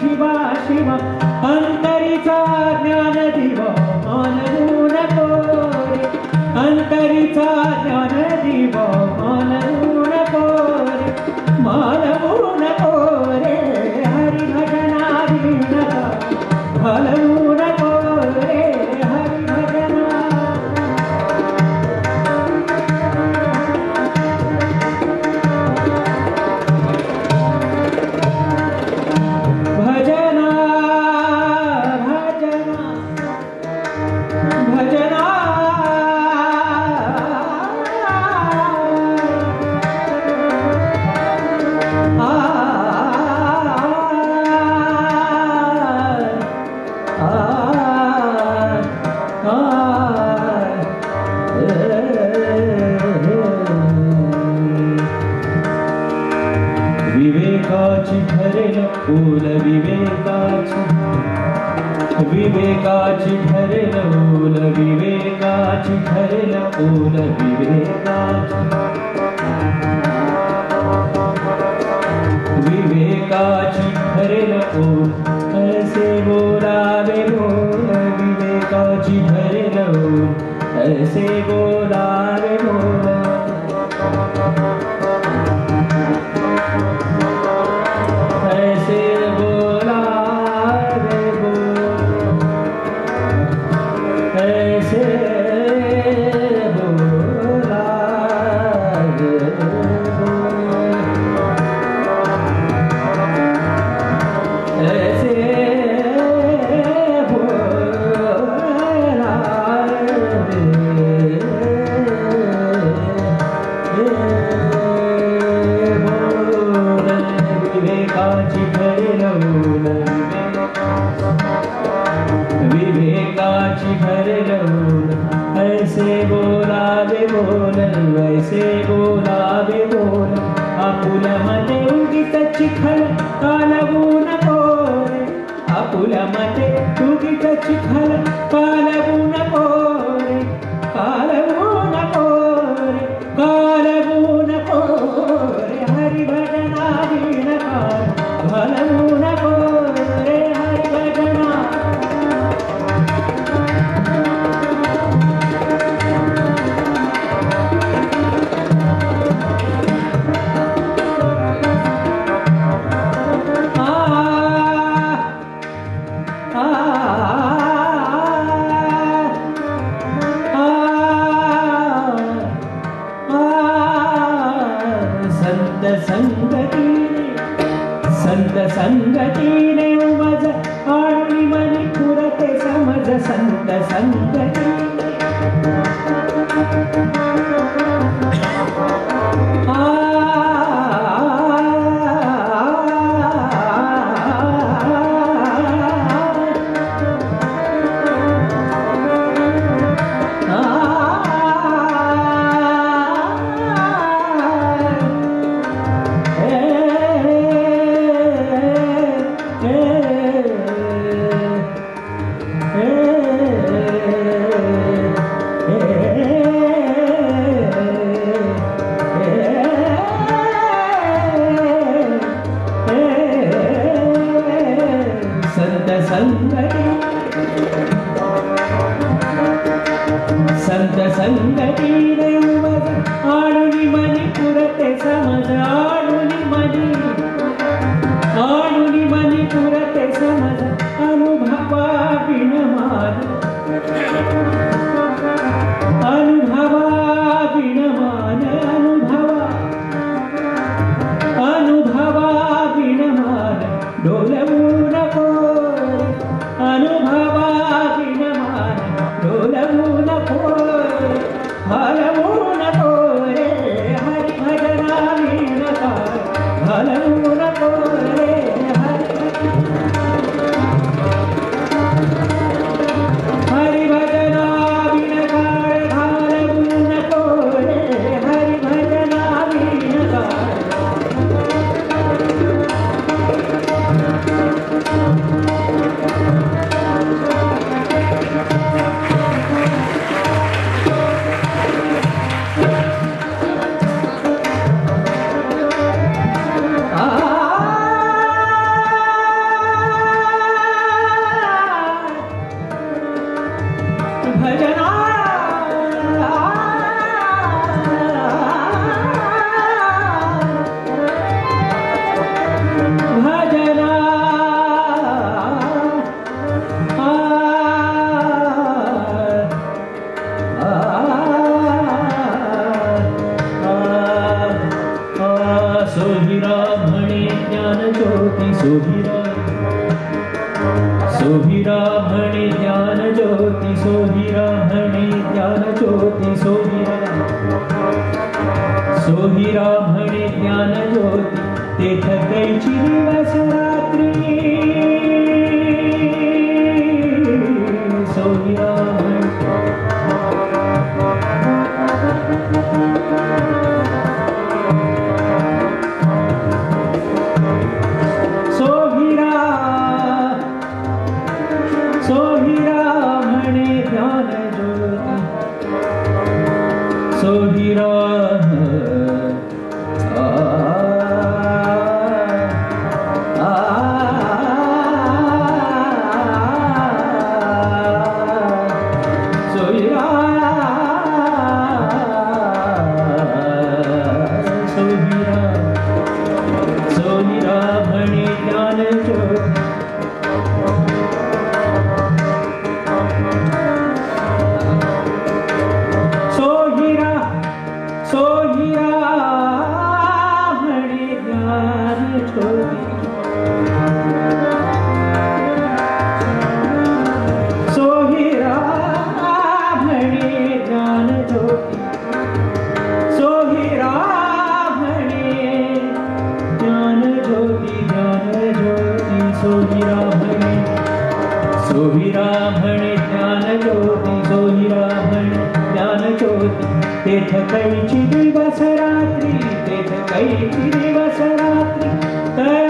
शिवा शिवा अंतरीचा ज्ञान दिव मानवू नको रे अंतरीचा ज्ञान दिव मानवू नको रे मानवू नको रे हरी भजना विणता घालवू नको रे हरी भजना विवेकाची भरेल फूल विवेकाची विवेकाची भरेल फूल विवेकाची भरेल फूल विवेकाची विवेकाची भरेल फूल ऐसे बोलावे बोल विवेकाची भरेल फूल ऐसे बोलावे बोल विवेकाची भरेल ऐसे बोलावे बोल वैसे बोलावे बोल आपुल्या मते उगीच चिखल कालवू नको रे आपुल्या मते उगीच चिखल कालवू नको रे कालवू नको रे कालवू नको रे हरी भजना विणकार घालवू नको रे हरी भजना संत संगतीने उमज आणि मनी पुरते समज संत संगतीने संत संगतीने उमज आणि मनी पुरते समज आणि मनी पुरते समज अनुभवा विणमान अनुभवा विणमान अनुभवा विणमान डोलवू नको अनुभवा विणमान डोलवू नको हरवू नको रे हरी भजना विणकार सोहिरा म्हणे ज्ञान ज्योती सोहिरा म्हणे ज्ञान ज्योती सोहिरा म्हणे ज्ञान ज्योती तेथ कैची दिवस रात्री सोहिरा सोहिरा म्हणे ज्ञान ज्योती सोहिरा सोहिरा म्हणे ज्ञान ज्योती सोहिरा म्हणे ज्ञान ज्योती सोहिरा म्हणे ज्ञान ज्योती सोहिरा म्हणे ज्ञान ज्योती सोहिरा म्हणे ज्ञान ज्योती सोहिरा म्हणे ज्ञान ज्योती तेथ कैची दिवस रात्री तेथ कैची दिवस रात्री